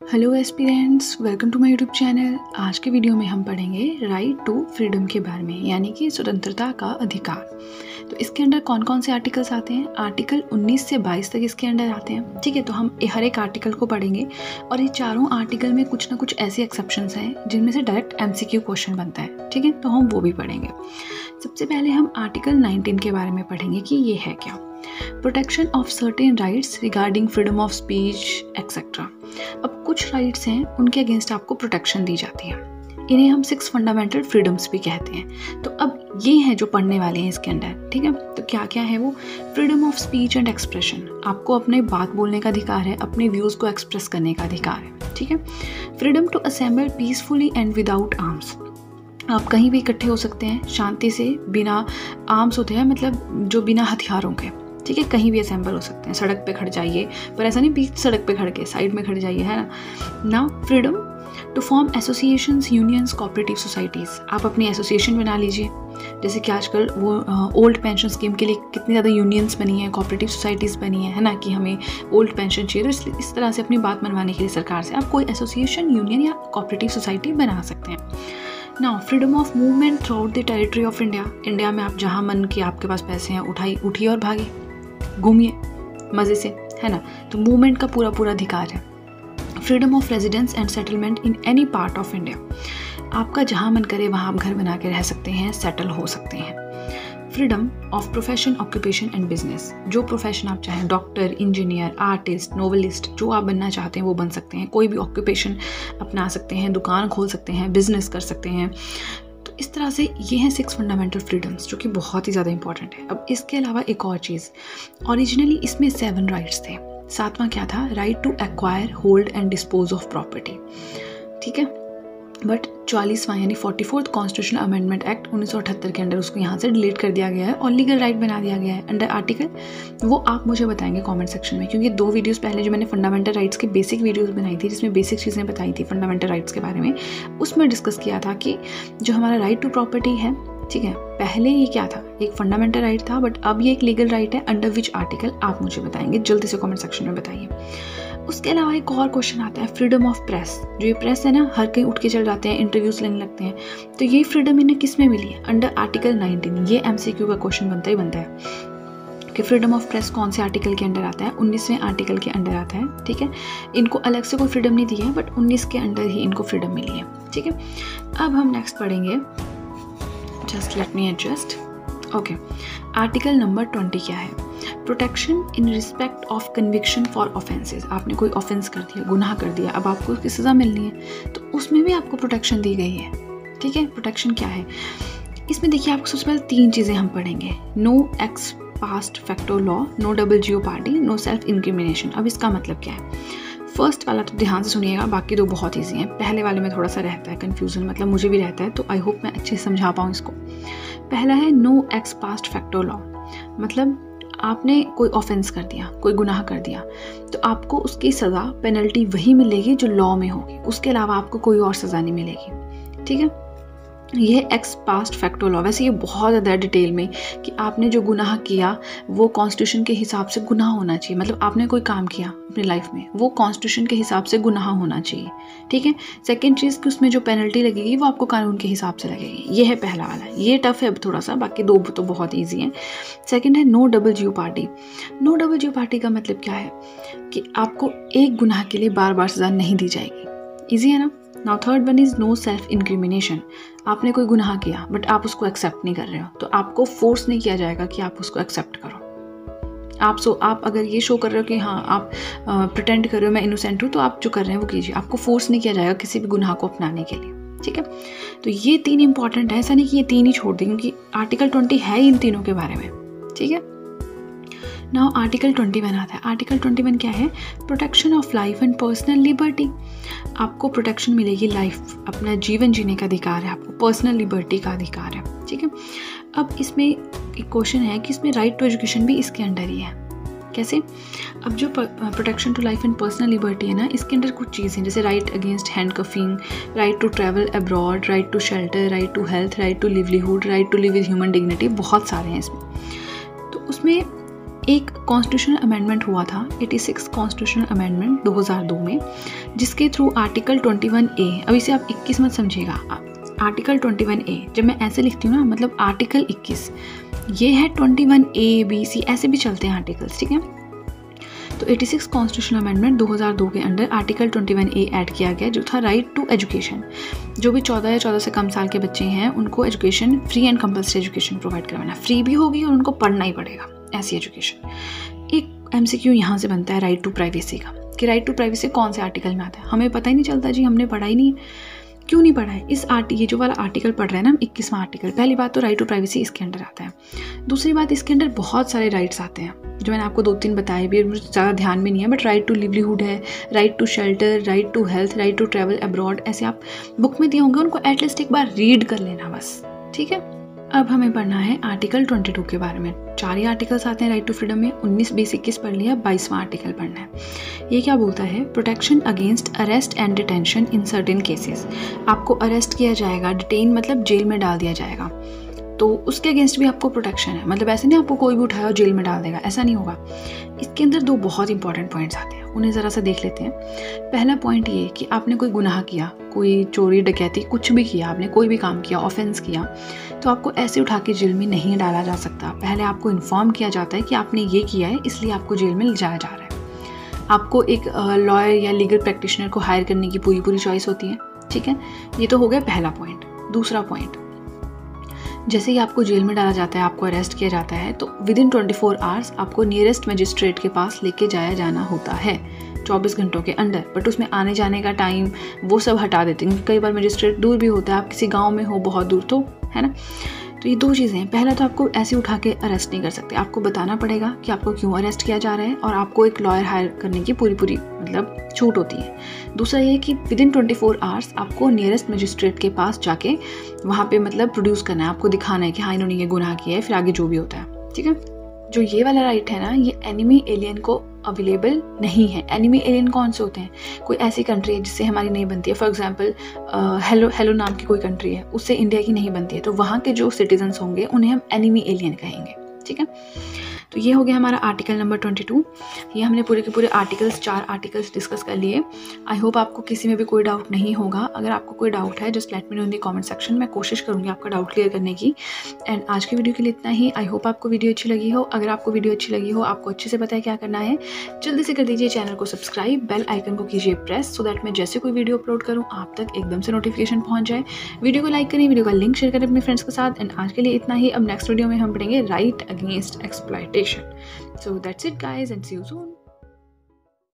Hello aspirants, welcome to my YouTube channel. आज के video में हम पढ़ेंगे राइट टू फ्रीडम के बारे में, यानी कि स्वतंत्रता का अधिकार। तो इसके अंदर कौन कौन से आर्टिकल्स आते हैं? आर्टिकल 19 से 22 तक इसके अंदर आते हैं। ठीक है, तो हम हर एक आर्टिकल को पढ़ेंगे और ये चारों आर्टिकल में कुछ ना कुछ ऐसे एक्सेप्शंस हैं जिनमें से डायरेक्ट MCQ क्वेश्चन बनता है। ठीक है, तो हम वो भी पढ़ेंगे। सबसे पहले हम आर्टिकल 19 के बारे में पढ़ेंगे कि ये है क्या। Protection of certain rights regarding freedom of speech etcetera. अब कुछ राइट्स हैं, उनके अगेंस्ट आपको प्रोटेक्शन दी जाती है। इन्हें हम 6 फंडामेंटल फ्रीडम्स भी कहते हैं। तो अब ये हैं जो पढ़ने वाले हैं इसके अंदर। ठीक है, तो क्या क्या है वो? Freedom of speech and expression, आपको अपने बात बोलने का अधिकार है, अपने व्यूज़ को एक्सप्रेस करने का अधिकार है। ठीक है। Freedom to assemble peacefully and without arms, आप कहीं भी इकट्ठे हो सकते हैं शांति से, बिना आर्म्स होते हैं मतलब जो बिना हथियारों के। ठीक है, कहीं भी असेंबल हो सकते हैं, सड़क पे खड़ जाइए, पर ऐसा नहीं बीच सड़क पे खड़ के, साइड में खड़ जाइए, है ना। Freedom to form associations, unions, cooperative societies, आप अपनी एसोसिएशन बना लीजिए। जैसे कि आजकल वो ओल्ड पेंशन स्कीम के लिए कितनी ज़्यादा यूनियंस बनी हैं, कोऑपरेटिव सोसाइटीज़ बनी है ना, कि हमें ओल्ड पेंशन चाहिए, तो इस तरह से अपनी बात मनवाने के लिए सरकार से आप कोई एसोसिएशन, यूनियन या कोऑपरेटिव सोसाइटी बना सकते हैं। Now freedom of movement throughout the territory of India. India में आप जहाँ मन कि आपके पास पैसे हैं, उठिए और भागिए, घूमिए मज़े से, है ना। तो मूवमेंट का पूरा अधिकार है। Freedom of residence and settlement in any part of India, आपका जहाँ मन करे वहाँ आप घर बना के रह सकते हैं, सेटल हो सकते हैं। Freedom of profession, occupation and business, जो प्रोफेशन आप चाहें, डॉक्टर, इंजीनियर, आर्टिस्ट, नोवेलिस्ट, जो आप बनना चाहते हैं वो बन सकते हैं। कोई भी ऑक्यूपेशन अपना सकते हैं, दुकान खोल सकते हैं, बिजनेस कर सकते हैं। तो इस तरह से ये हैं 6 फंडामेंटल फ्रीडम्स, जो कि बहुत ही ज़्यादा इंपॉर्टेंट है। अब इसके अलावा एक और चीज़, ओरिजिनली इसमें 7 राइट्स थे। 7वां क्या था? Right to acquire, hold and dispose of property. ठीक है, बट 44वां यानी 44th कॉन्स्टिट्यूशनल अमेंडमेंट एक्ट 1978 के अंदर उसको यहाँ से डिलीट कर दिया गया है और लीगल राइट बना दिया गया है अंडर आर्टिकल। वो आप मुझे बताएंगे कमेंट सेक्शन में, क्योंकि 2 वीडियोस पहले जो मैंने फंडामेंटल राइट्स की बेसिक वीडियोस बनाई थी, जिसमें बेसिक चीज़ें बताई थी फंडामेंटल राइट्स के बारे में, उसमें डिस्कस किया था कि जो हमारा राइट टू प्रॉपर्टी है, ठीक है, पहले ये क्या था? एक फंडामेंटल राइट था, बट अब ये एक लीगल राइट है। अंडर विच आर्टिकल आप मुझे बताएंगे, जल्दी से कमेंट सेक्शन में बताइए। उसके अलावा एक और क्वेश्चन आता है, फ्रीडम ऑफ प्रेस। जो ये प्रेस है ना, हर कहीं उठ के चल जाते हैं, इंटरव्यूज लेने लगते हैं, तो ये फ्रीडम इन्हें किस में मिली है? Under article 19। ये MCQ का क्वेश्चन बनता है कि फ्रीडम ऑफ प्रेस कौन से आर्टिकल के अंडर आता है? 19वें आर्टिकल के अंडर आता है। ठीक है, इनको अलग से कोई फ्रीडम नहीं दी है, बट 19 के अंडर ही इनको फ्रीडम मिली है। ठीक है, अब हम नेक्स्ट पढ़ेंगे, just let me adjust. Okay, article number 20 क्या है? Protection in respect of conviction for offences. आपने कोई ऑफेंस कर दिया, गुनाह कर दिया, अब आपको उसकी सज़ा मिलनी है, तो उसमें भी आपको प्रोटेक्शन दी गई है। ठीक है, प्रोटेक्शन क्या है इसमें? देखिए, आपको सबसे पहले 3 चीज़ें हम पढ़ेंगे। No ex post facto law, no double jeopardy, no self incrimination. अब इसका मतलब क्या है? फर्स्ट वाला तो ध्यान से सुनिएगा, बाकी 2 बहुत ईजी हैं। पहले वाले में थोड़ा सा रहता है कन्फ्यूजन, मतलब मुझे भी रहता है, तो आई होप मैं अच्छे से समझा पाऊँ इसको। पहला है no ex post facto law, मतलब आपने कोई ऑफेंस कर दिया, कोई गुनाह कर दिया, तो आपको उसकी सज़ा, पेनल्टी वही मिलेगी जो लॉ में होगी, उसके अलावा आपको कोई और सज़ा नहीं मिलेगी। ठीक है, ये एक्स पास्ट फैक्टो लॉ। वैसे ये बहुत ज़्यादा डिटेल में कि आपने जो गुनाह किया वो कॉन्स्टिट्यूशन के हिसाब से गुनाह होना चाहिए, मतलब आपने कोई काम किया अपनी लाइफ में, वो कॉन्स्टिट्यूशन के हिसाब से गुनाह होना चाहिए। ठीक है, सेकंड चीज़ कि उसमें जो पेनल्टी लगेगी वो आपको कानून के हिसाब से लगेगी। ये है पहला वाला, ये टफ है अब थोड़ा सा, बाकी 2 तो बहुत ईजी हैं। सेकेंड है no double jeopardy. No double jeopardy का मतलब क्या है कि आपको एक गुनाह के लिए बार बार सज़ा नहीं दी जाएगी। ईजी है ना। Now third one is no self incrimination. आपने कोई गुनाह किया बट आप उसको एक्सेप्ट नहीं कर रहे हो, तो आपको फोर्स नहीं किया जाएगा कि आप उसको एक्सेप्ट करो। आप अगर ये शो कर रहे हो कि हाँ आप प्रिटेंड कर रहे हो मैं इनोसेंट हूँ, तो आप जो कर रहे हैं वो कीजिए, आपको फोर्स नहीं किया जाएगा किसी भी गुनाह को अपनाने के लिए। ठीक है, तो ये 3 इंपॉर्टेंट है, ऐसा नहीं कि ये 3 ही छोड़ दें, क्योंकि आर्टिकल 20 है इन तीनों के बारे में। ठीक है, नाउ आर्टिकल 21 आता है। आर्टिकल 21 क्या है? Protection of life and personal liberty. आपको प्रोटेक्शन मिलेगी, लाइफ, अपना जीवन जीने का अधिकार है, आपको पर्सनल लिबर्टी का अधिकार है। ठीक है, अब इसमें एक क्वेश्चन है कि इसमें राइट टू एजुकेशन भी इसके अंडर ही है। कैसे? अब जो protection to life and personal liberty है ना, इसके अंदर कुछ चीज़ें जैसे right against handcuffing, right to travel abroad, right to shelter, right to health, right to livelihood, right to live with human dignity, बहुत सारे हैं इसमें। तो उसमें एक कॉन्स्टिट्यूशनल अमेंडमेंट हुआ था 86 कॉन्स्टिट्यूशनल अमेंडमेंट 2002 में, जिसके थ्रू आर्टिकल 21A, अब इसे आप 21 मत समझिएगा, आर्टिकल 21A जब मैं ऐसे लिखती हूँ ना, मतलब आर्टिकल 21, ये है 21A B C ऐसे भी चलते हैं आर्टिकल्स, ठीक है। तो 86 कॉन्स्टिट्यूशनल अमेंडमेंट 2002 के अंडर आर्टिकल 21A ऐड किया गया, जो था राइट टू एजुकेशन। जो भी 14 या 14 से कम साल के बच्चे हैं उनको education, free and compulsory education provide करवाना, फ्री भी होगी और उनको पढ़ना ही पड़ेगा, ऐसी एजुकेशन। एक MCQ यहाँ से बनता है राइट टू प्राइवेसी का, कि राइट टू प्राइवेसी कौन से आर्टिकल में आता है, हमें पता ही नहीं चलता जी, हमने पढ़ा ही नहीं। क्यों नहीं पढ़ा है? ये जो वाला आर्टिकल पढ़ रहे हैं ना हम, 21वां आर्टिकल, पहली बात तो राइट टू प्राइवेसी इसके अंडर आता है। दूसरी बात, इसके अंडर बहुत सारे राइट्स आते हैं जो मैंने आपको 2-3 बताए भी, मुझे ज़्यादा ध्यान में नहीं है, बट राइट टू लिवलीहुड है, right to shelter, right to health, right to travel abroad, ऐसे आप बुक में दिए होंगे, उनको एटलीस्ट एक बार रीड कर लेना बस, ठीक है। अब हमें पढ़ना है आर्टिकल 22 के बारे में। 4 ही आर्टिकल्स आते हैं राइट टू फ्रीडम में, 19 20 21 पढ़ लिया, 22वां आर्टिकल पढ़ना है। ये क्या बोलता है? Protection against arrest and detention in certain cases. आपको अरेस्ट किया जाएगा, डिटेन मतलब जेल में डाल दिया जाएगा, तो उसके अगेंस्ट भी आपको प्रोटेक्शन है। मतलब ऐसे नहीं आपको कोई भी उठाया और जेल में डाल देगा, ऐसा नहीं होगा। इसके अंदर 2 बहुत इंपॉर्टेंट पॉइंट्स आते हैं, उन्हें ज़रा सा देख लेते हैं। पहला पॉइंट ये कि आपने कोई गुनाह किया, कोई चोरी डकैती कुछ भी किया, आपने कोई भी काम किया, ऑफेंस किया, तो आपको ऐसे उठा के जेल में नहीं डाला जा सकता। पहले आपको इन्फॉर्म किया जाता है कि आपने ये किया है, इसलिए आपको जेल में ले जाया जा रहा है। आपको एक लॉयर या लीगल प्रैक्टिशनर को हायर करने की पूरी चॉइस होती है, ठीक है। ये तो हो गया पहला पॉइंट। दूसरा पॉइंट, जैसे ही आपको जेल में डाला जाता है, आपको अरेस्ट किया जाता है, तो विद इन 24 आवर्स आपको नियरेस्ट मजिस्ट्रेट के पास लेके जाया जाना होता है, 24 घंटों के अंदर। बट उसमें आने जाने का टाइम वो सब हटा देते हैं, कई बार मजिस्ट्रेट दूर भी होता है, आप किसी गांव में हो बहुत दूर, तो है ना। तो ये 2 चीज़ें हैं। पहला तो आपको ऐसे उठा के अरेस्ट नहीं कर सकते, आपको बताना पड़ेगा कि आपको क्यों अरेस्ट किया जा रहा है, और आपको एक लॉयर हायर करने की पूरी मतलब छूट होती है। दूसरा ये कि विद इन 24 आवर्स आपको नियरेस्ट मजिस्ट्रेट के पास जाके वहाँ पे मतलब प्रोड्यूस करना है, आपको दिखाना है कि हाँ इन्होंने ये गुनाह किया है, फिर आगे जो भी होता है, ठीक है। जो ये वाला राइट है ना, ये एनिमी एलियन को अवेलेबल नहीं है। एनिमी एलियन कौन से होते हैं? कोई ऐसी कंट्री है जिससे हमारी नहीं बनती है, फॉर एग्जांपल हेलो नाम की कोई कंट्री है, उससे इंडिया की नहीं बनती है, तो वहाँ के जो सिटीजन्स होंगे उन्हें हम एनिमी एलियन कहेंगे, ठीक है। तो ये हो गया हमारा आर्टिकल नंबर 22। ये हमने पूरे के पूरे आर्टिकल्स 4 आर्टिकल्स डिस्कस कर लिए। आई होप आपको किसी में भी कोई डाउट नहीं होगा। अगर आपको कोई डाउट है just let me know in the comment section, मैं कोशिश करूँगी आपका डाउट क्लियर करने की। एंड आज की वीडियो के लिए इतना ही। आई होप आपको वीडियो अच्छी लगी हो। अगर आपको वीडियो अच्छी लगी हो, आपको अच्छे से पता है क्या करना है, जल्दी से कर दीजिए चैनल को सब्सक्राइब, बेल आइकन को कीजिए प्रेस, सो दैट मैं जैसे कोई वीडियो अपलोड करूँ आप तक एकदम से नोटिफिकेशन पहुँच जाए। वीडियो को लाइक करें, वीडियो का लिंक शेयर करें अपने फ्रेंड्स के साथ। एंड आज के लिए इतना ही। अब नेक्स्ट वीडियो में हम पढ़ेंगे right against exploitation. So that's it guys, and see you soon.